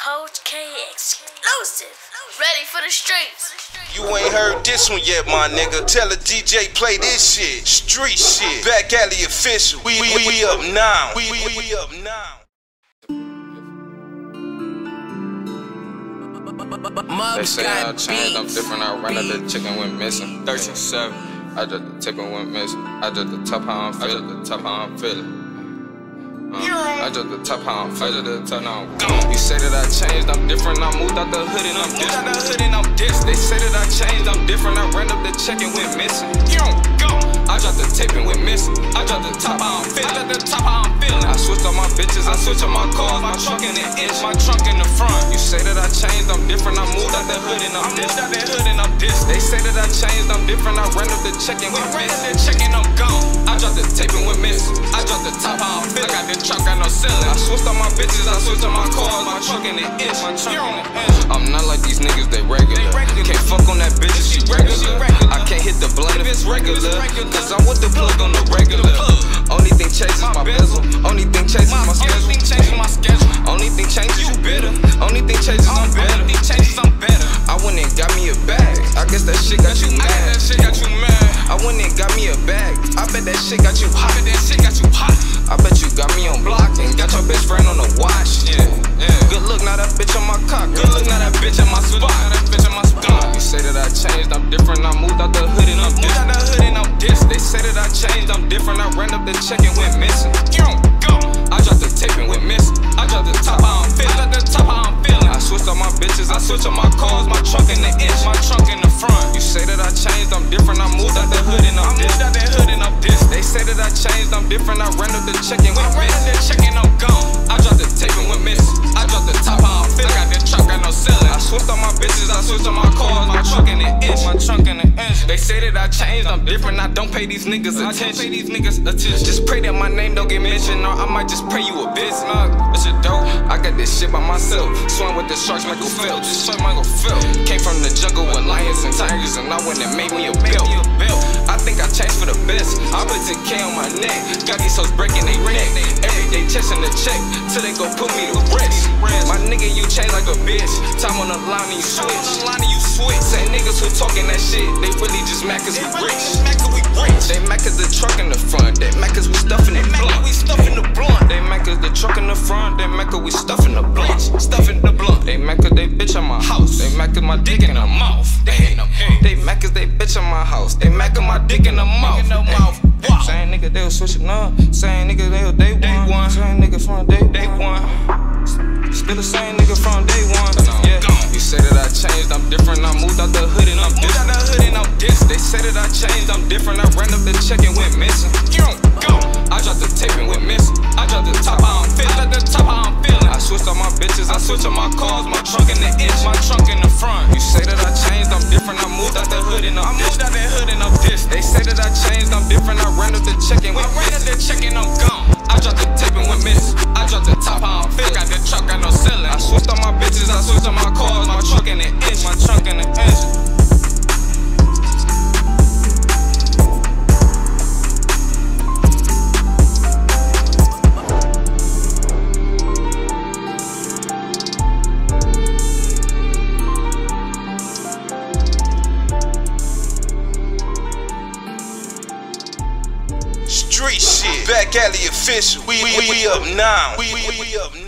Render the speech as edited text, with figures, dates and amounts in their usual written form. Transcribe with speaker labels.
Speaker 1: Coach K exclusive. Ready for the streets.
Speaker 2: You ain't heard this one yet, my nigga. Tell a DJ play this shit. Street shit. Back alley official. We up now. We up now.
Speaker 3: They say I changed, I'm different. I ran out the chicken went missing. 13-7. I just the ticket went missing. I just the top how I'm feeling. I just the top how I'm feeling. I just the top how I'm feeling. The top how I'm gone. You say that I changed, I'm different. I moved out the hood and I'm different. They say that I changed, I'm different. I ran up the check and went missing. I dropped the tape and went missing. I dropped the top how I'm feeling. I switched on my bitches, I switched on my cars. My trunk in the inch, my trunk in the front. You say that I changed, I'm different. I moved out the hood and I'm different. They say that I changed, I'm different. I ran up the check and went missing. I'm gone. I dropped the tape and went missing. I dropped the top how I'm feeling. I got the truck, got no ceiling. I switched on my bitches, I switched on my cars. My trunk in the inch, my trunk in the inch. I'm not like these niggas, they regular. Can't fuck on that bitch if she regular. I can't hit the blunt if it's regular. Cause I'm with the plug on the regular. Only thing changes my bezel. Only thing changes my schedule. Only thing changes you bitter. Only thing changes I'm better. I went and got me a bag. I guess that shit got you mad. I went and got me a bag. I bet that shit got you hot. I bet you got me on block and got your best friend on the watch. Good look, now that bitch on my cock. Good look, now that bitch on my spot. You say that I changed, I'm different. I moved out the hood and I'm different. They say that I changed, I'm different. I ran up the check and went missing. I dropped the tape and went missing. I dropped the top how I'm feeling. I switched on my bitches, I switched on my cars. My trunk in the inch, my trunk in the front. You say that I changed, I'm different. I moved out the hood and I'm different. They say that I changed, I'm different. I ran up the check and went missing. I'm gone. I dropped the tape and went missing. I dropped the top how I'm feeling. I got the truck, got no ceiling. I switched on my bitches, I switched on my cars. My trunk in the inch, my trunk in the inch. They say that I changed, I'm different. I don't pay these niggas attention. Just pray that my name don't get mentioned, or I might just pray you a bitch. That shit dope. I got this shit by myself. Swam with the sharks, Michael Phelps. Came from the jungle with lions and tigers, and I went and made me a belt. I think I changed for the best. I put 10K on my neck. Got these hoes breaking they neck. Every day chasing the check till they go put me to rest. My nigga, you change like a bitch. Time on the line and you switch. Say niggas who talking that shit, they really just mad cause we rich. They mad cause the truck in the front. They mad cause we stuffing the blunt. They mad cause the truck in the front. They mad cause we stuffing the blunt. They mad cause they bitch on my house. They mad cause my dick in the mouth. They mad cause they bitch on my house. They mad cause my dick in the mouth. Same nigga they was switching up. Same nigga they was day one. Same nigga from day one. Still the same nigga from day one. Yeah. You say that I changed, I'm different. I moved out the hood and I'm different. They say that I changed, I'm different. I ran up the check and went missing. I dropped the tape and went missing. I dropped the top how I'm feeling. I switched on my bitches, I switched on my cars. My trunk in the inch, my trunk in the front. You say that I changed, I'm different. I moved out the hood and I'm different. They say that I changed, I'm different. I ran up the check and went missing. I'm gone. I dropped the tape and went missing. I dropped the top how I'm feeling. Got the truck, got no ceiling. I switched on my bitches, I switched on my cars. My trunk in the inch, my trunk in the inch.
Speaker 2: Street shit. Back alley official. We up now. We up now.